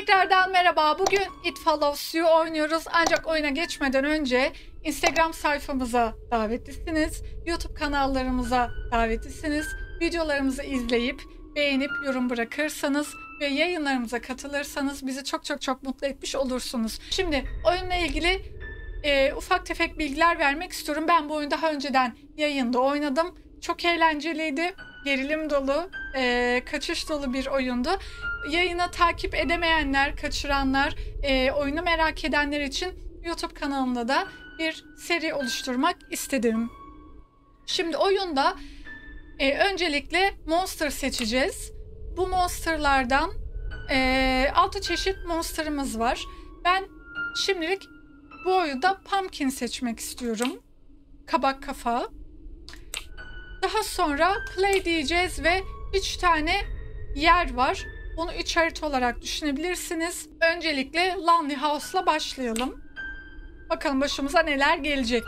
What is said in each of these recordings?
Tekrardan merhaba. Bugün It Follows You oynuyoruz. Ancak oyuna geçmeden önce Instagram sayfamıza davetlisiniz. YouTube kanallarımıza davetlisiniz. Videolarımızı izleyip beğenip yorum bırakırsanız ve yayınlarımıza katılırsanız bizi çok mutlu etmiş olursunuz. Şimdi oyunla ilgili ufak tefek bilgiler vermek istiyorum. Ben bu oyunu daha önceden yayında oynadım. Çok eğlenceliydi. Gerilim dolu, kaçış dolu bir oyundu. Yayını takip edemeyenler, kaçıranlar, oyunu merak edenler için YouTube kanalımda da bir seri oluşturmak istedim. Şimdi oyunda öncelikle monster seçeceğiz. Bu monsterlardan 6 çeşit monsterımız var. Ben şimdilik bu oyunda pumpkin seçmek istiyorum. Kabak kafa. Daha sonra play diyeceğiz ve 3 tane yer var. Bunu 3 harita olarak düşünebilirsiniz. Öncelikle Lonely House'la başlayalım. Bakalım başımıza neler gelecek.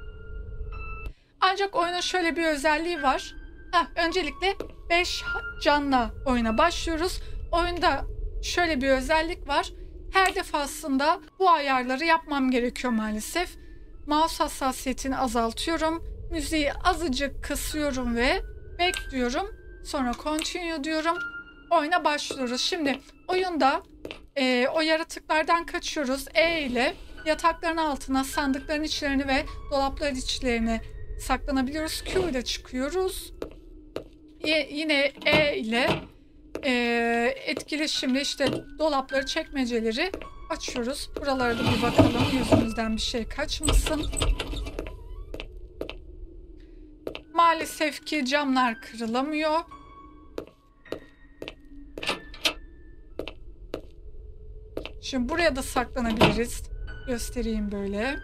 Ancak oyunun şöyle bir özelliği var. Öncelikle 5 canla oyuna başlıyoruz. Oyunda şöyle bir özellik var. Her defasında bu ayarları yapmam gerekiyor maalesef. Mouse hassasiyetini azaltıyorum. Müziği azıcık kısıyorum ve bekliyorum. Sonra continue diyorum. Oyuna başlıyoruz. Şimdi oyunda o yaratıklardan kaçıyoruz. E ile yatakların altına, sandıkların içlerini ve dolapların içlerini saklanabiliyoruz. Q ile çıkıyoruz. Yine E ile etkileşimle işte dolapları, çekmeceleri açıyoruz. Buralara da bir bakalım. Yüzümüzden bir şey kaçmasın. Maalesef ki camlar kırılamıyor. Şimdi buraya da saklanabiliriz. Göstereyim böyle.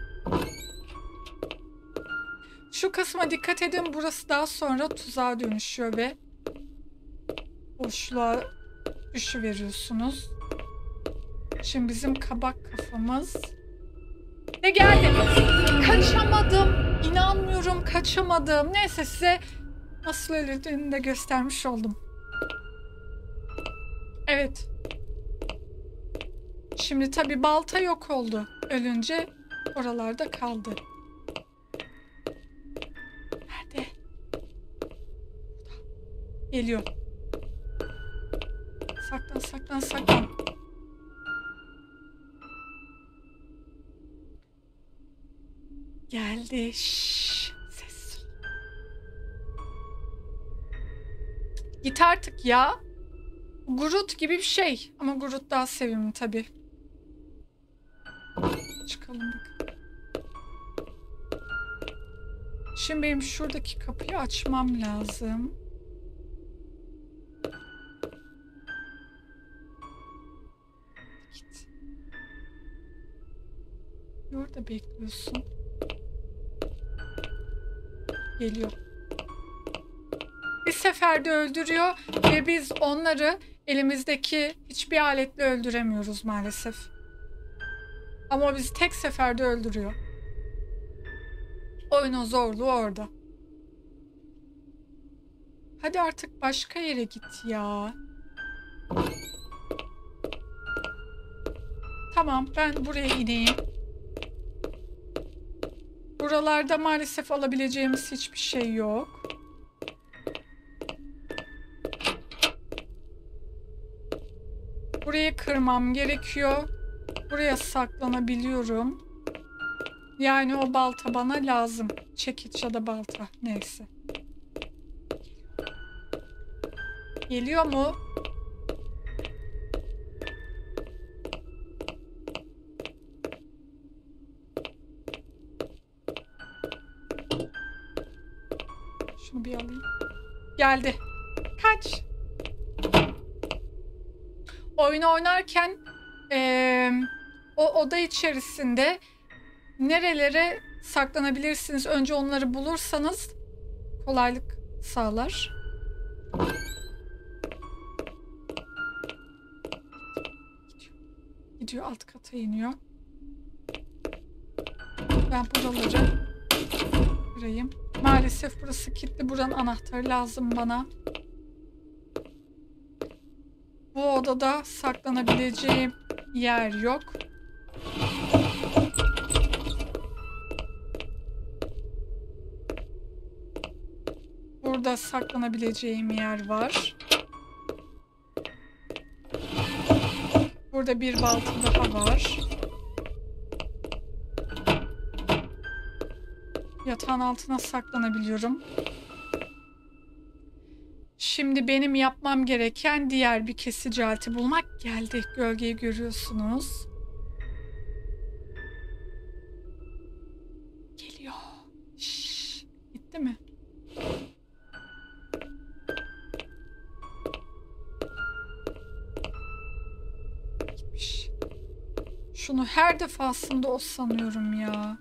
Şu kısma dikkat edin. Burası daha sonra tuzağa dönüşüyor ve boşluğa düşüveriyorsunuz. Şimdi bizim kabak kafamız ve geldi. Kaçamadım. İnanmıyorum, kaçamadım. Neyse, size nasıl öldüğünü de göstermiş oldum. Evet. Şimdi tabii balta yok oldu. Ölünce oralarda kaldı. Nerede? Geliyor. Saklan. Geldi. Şşş. Ses. Git artık ya. Groot gibi bir şey. Ama Groot daha sevimli tabii. Çıkalım bakalım. Şimdi benim şuradaki kapıyı açmam lazım. Git. Orada bekliyorsun. Geliyor. Bir seferde öldürüyor ve biz onları elimizdeki hiçbir aletle öldüremiyoruz maalesef. Ama o bizi tek seferde öldürüyor. Oyunun zorluğu orada. Hadi artık başka yere git ya. Tamam, ben buraya ineyim. Buralarda maalesef alabileceğimiz hiçbir şey yok. Burayı kırmam gerekiyor. Buraya saklanabiliyorum. Yani o balta bana lazım. Çekiç ya da balta. Neyse. Geliyor mu? Şunu bir alayım. Geldi. Kaç. Oyunu oynarken o oda içerisinde nerelere saklanabilirsiniz? Önce onları bulursanız kolaylık sağlar. Gidiyor, alt kata iniyor. Ben buraları kırayım. Maalesef burası kilitli. Buranın anahtarı lazım bana. Bu odada saklanabileceğim yer yok. Burada saklanabileceğim yer var. Burada bir balta daha var. Yatağın altına saklanabiliyorum. Şimdi benim yapmam gereken diğer bir kesici aleti bulmak. Geldi. Gölgeyi görüyorsunuz. Geliyor. Şşş. Gitti mi? Gitmiş. Şunu her defasında o sanıyorum ya.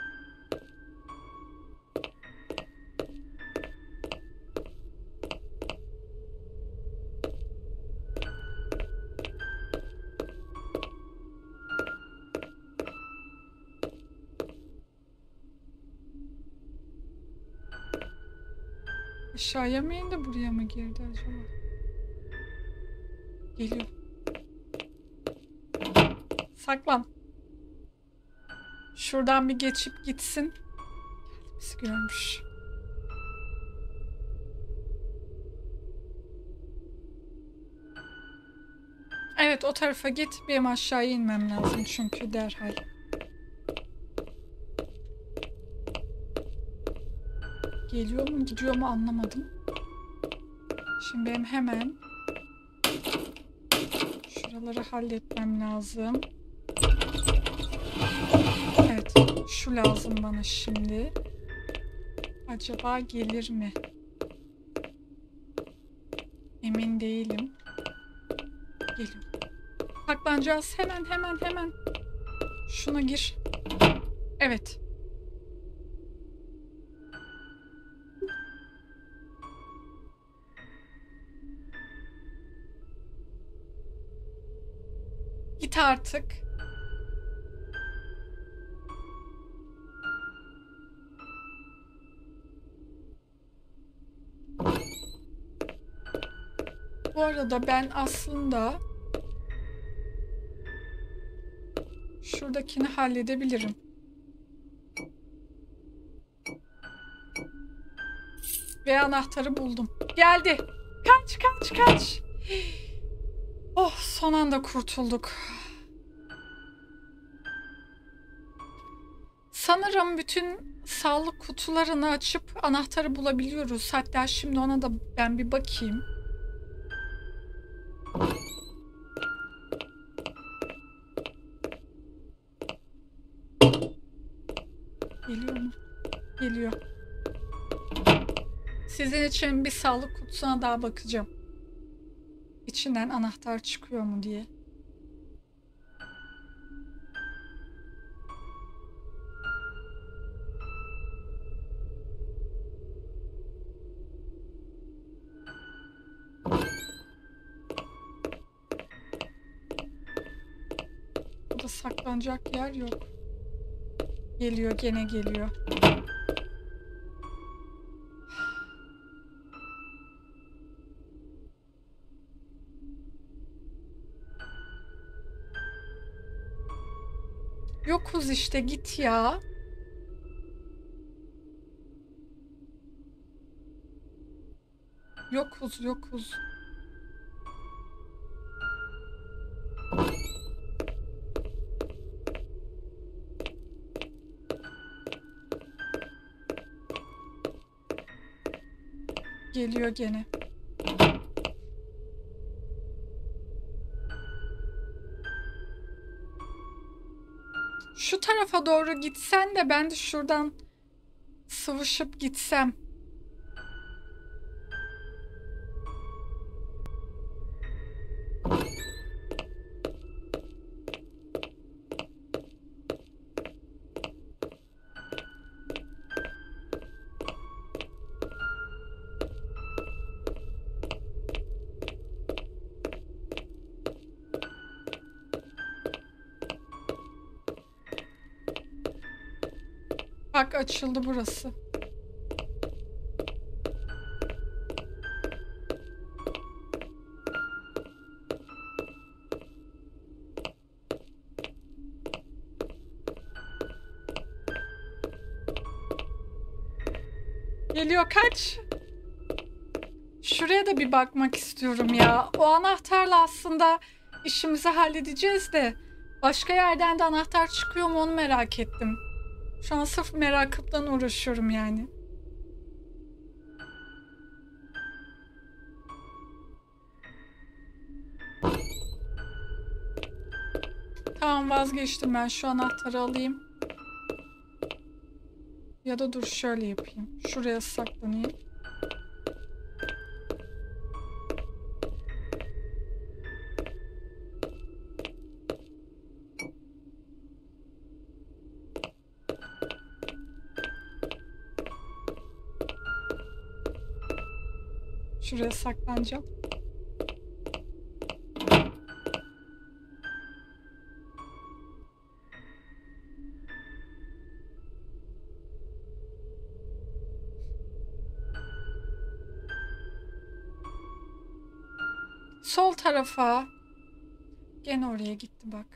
Aşağıya mı indi, buraya mı girdi acaba? Geliyor. Saklan. Şuradan bir geçip gitsin. Geldi, bizi görmüş. Evet, o tarafa git. Benim aşağıya inmem lazım çünkü derhal. Geliyor mu gidiyor mu anlamadım. Şimdi benim hemen şuraları halletmem lazım. Evet, şu lazım bana şimdi. Acaba gelir mi? Emin değilim. Geliyor. Saklanacağız. Hemen. Şuna gir. Evet. Git artık. Bu arada ben aslında şuradakini halledebilirim. Ve anahtarı buldum. Geldi. Kaç. Oh, son anda kurtulduk. Sanırım bütün sağlık kutularını açıp anahtarı bulabiliyoruz. Hatta şimdi ona da ben bir bakayım. Geliyor mu? Geliyor. Sizin için bir sağlık kutusuna daha bakacağım. İçinden anahtar çıkıyor mu diye. Burada saklanacak yer yok. Geliyor, gene geliyor. Yokuz işte, git ya. Yokuz. Geliyor gene. Şu tarafa doğru gitsen de ben de şuradan sıvışıp gitsem. Bak, açıldı burası. Geliyor, kaç. Şuraya da bir bakmak istiyorum ya. O anahtarla aslında işimizi halledeceğiz de başka yerden de anahtar çıkıyor mu onu merak ettim. Şu an sırf merakımdan uğraşıyorum yani. Tamam, vazgeçtim, ben şu anahtarı alayım. Ya da dur şöyle yapayım. Şuraya saklanayım. Şuraya saklanacağım. Sol tarafa. Gene oraya gitti bak.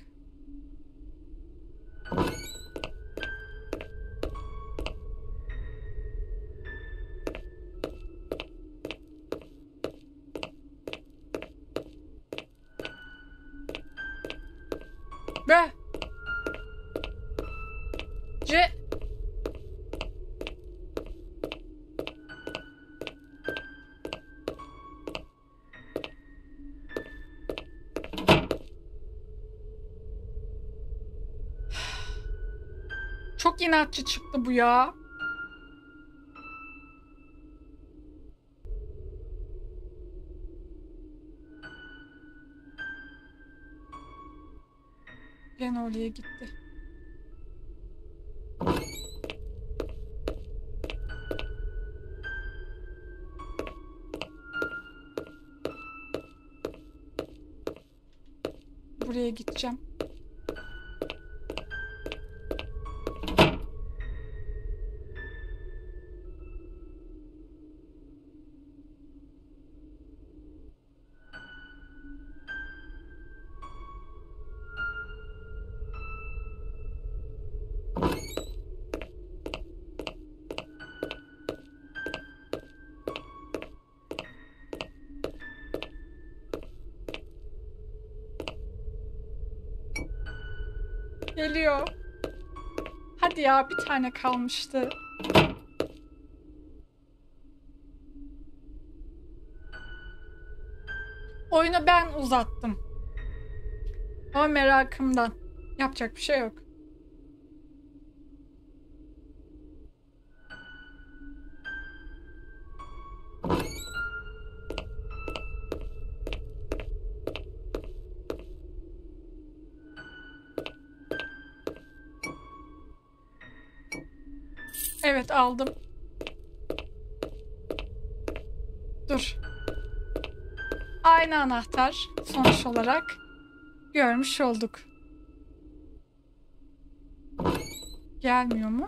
Be. C. Çok inatçı çıktı bu ya. Gene oraya gitti. Buraya gideceğim. Geliyor. Hadi ya, bir tane kalmıştı. Oyunu ben uzattım. Ama merakımdan. Yapacak bir şey yok. Evet, aldım. Dur. Aynı anahtar sonuç olarak görmüş olduk. Gelmiyor mu?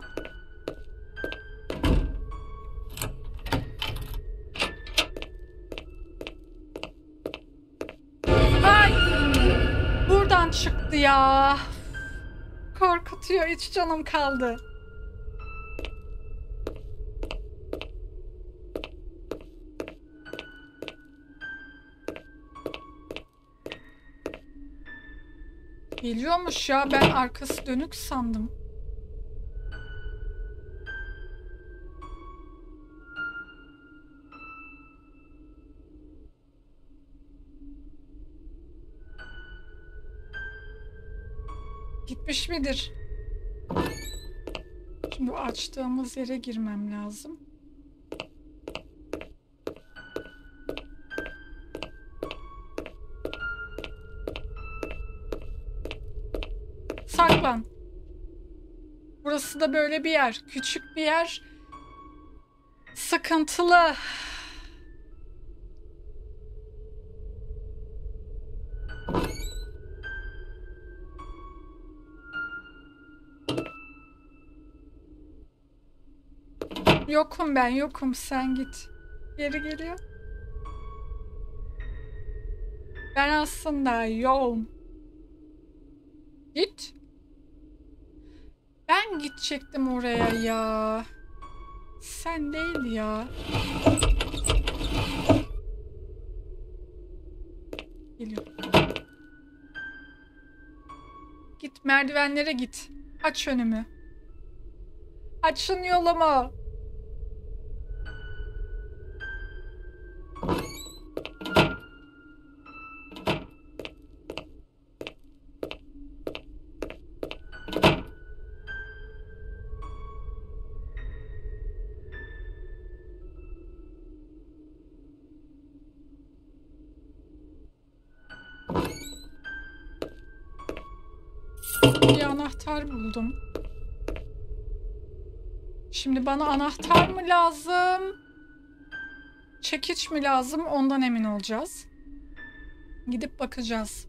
Ay! Buradan çıktı ya. Korkutuyor, hiç canım kaldı. Geliyormuş ya, ben arkası dönük sandım. Gitmiş midir? Şimdi bu açtığımız yere girmem lazım. Saklan. Burası da böyle bir yer. Küçük bir yer. Sıkıntılı. Yokum ben, yokum. Sen git. Geri geliyor. Ben aslında yoğum. Git. Ben gidecektim oraya ya. Sen değil ya. Geliyor. Git merdivenlere git. Aç önümü. Açın yolumu. Bir anahtar buldum. Şimdi bana anahtar mı lazım? Çekiç mi lazım? Ondan emin olacağız. Gidip bakacağız.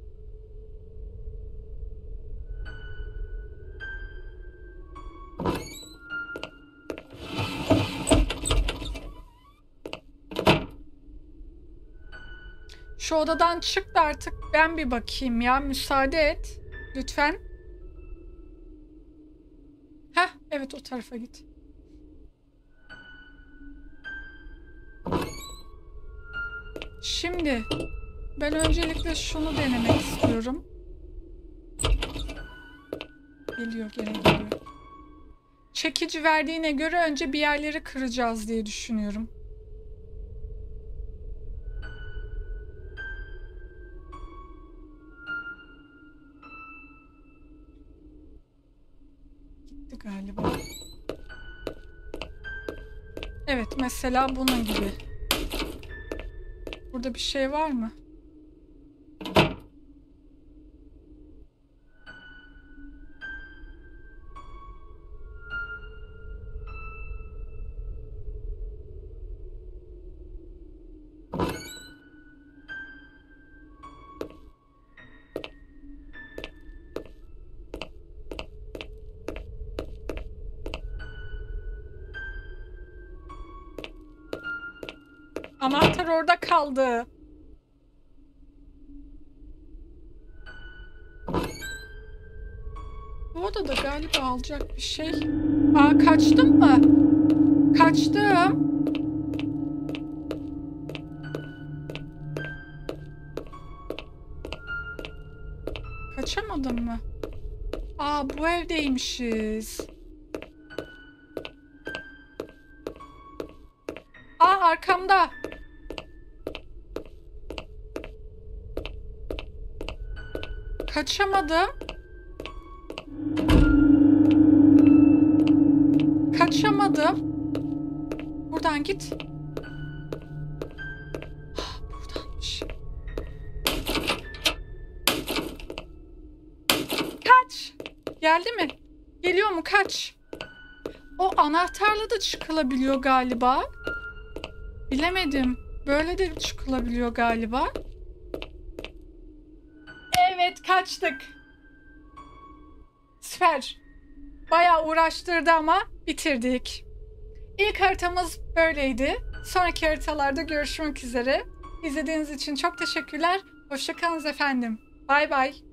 Şu odadan çık da artık ben bir bakayım ya. Müsaade et. Lütfen. Heh, evet o tarafa git. Şimdi ben öncelikle şunu denemek istiyorum. Geliyor, gene geliyor. Çekici verdiğine göre önce bir yerleri kıracağız diye düşünüyorum. Gitti galiba. Evet, mesela bunun gibi. Burada bir şey var mı? Anahtar orada kaldı. Bu odada galiba alacak bir şey. Aa, kaçtım mı? Kaçtım. Kaçamadım mı? Aa, bu evdeymişiz. Aa, arkamda. Kaçamadım. Kaçamadım. Buradan git. Buradanmış. Kaç. Geldi mi? Geliyor mu? Kaç. O anahtarla da çıkılabiliyor galiba. Bilemedim. Böyle de çıkılabiliyor galiba. Evet, kaçtık. Süper. Bayağı uğraştırdı ama bitirdik. İlk haritamız böyleydi. Sonraki haritalarda görüşmek üzere. İzlediğiniz için çok teşekkürler. Hoşça kalın efendim. Bay bay.